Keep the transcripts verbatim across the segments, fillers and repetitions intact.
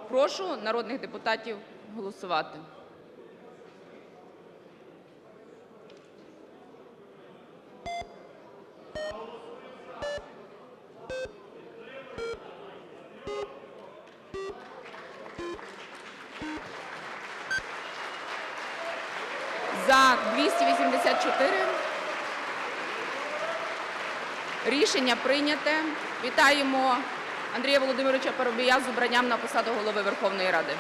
Прошу народних депутатів голосувати. За двісті вісімдесят чотири. Рішення прийняте. Вітаємо Андрія Володимировича Парубія з обранням на посаду Голови Верховної Ради.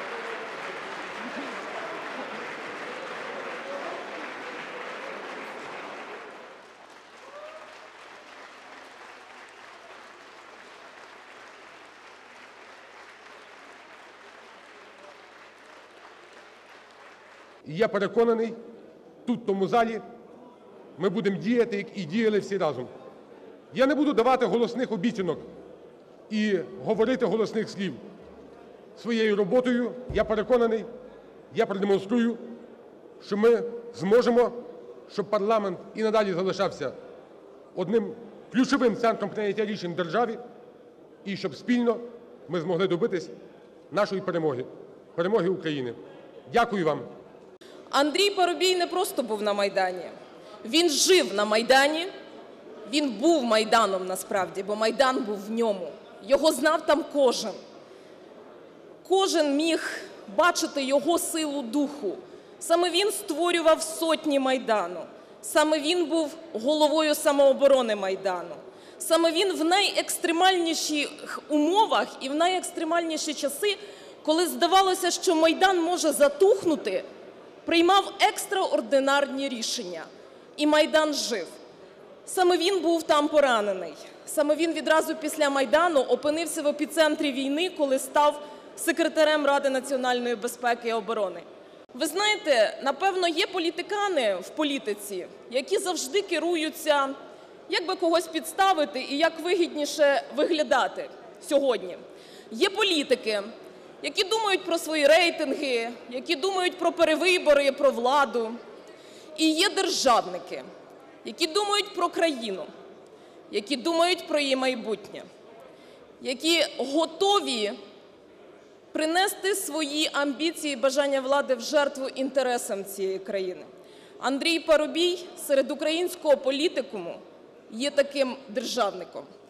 І я переконаний, тут, в тому залі, ми будемо діяти, як і діяли всі разом. Я не буду давати голосних обіцянок і говорити голосних слів. Своєю роботою, я переконаний, я продемонструю, що ми зможемо, щоб парламент і надалі залишався одним ключовим центром прийняття рішень в державі, і щоб спільно ми змогли добитись нашої перемоги, перемоги України. Дякую вам. Андрій Парубій не просто був на Майдані. Він жив на Майдані, він був Майданом насправді, бо Майдан був в ньому. Його знав там кожен. Кожен міг бачити його силу духу. Саме він створював сотні Майдану. Саме він був головою самооборони Майдану. Саме він в найекстремальніших умовах і в найекстремальніші часи, коли здавалося, що Майдан може затухнути, приймав екстраординарні рішення. І Майдан жив. Саме він був там поранений. Саме він відразу після Майдану опинився в епіцентрі війни, коли став секретарем Ради національної безпеки і оборони. Ви знаєте, напевно, є політикани в політиці, які завжди керуються, як би когось підставити і як вигідніше виглядати сьогодні. Є політики, які думають про свої рейтинги, які думають про перевибори, про владу. І є державники, які думають про країну, які думають про її майбутнє, які готові принести свої амбіції і бажання влади в жертву інтересам цієї країни. Андрій Парубій серед українського політикуму є таким державником.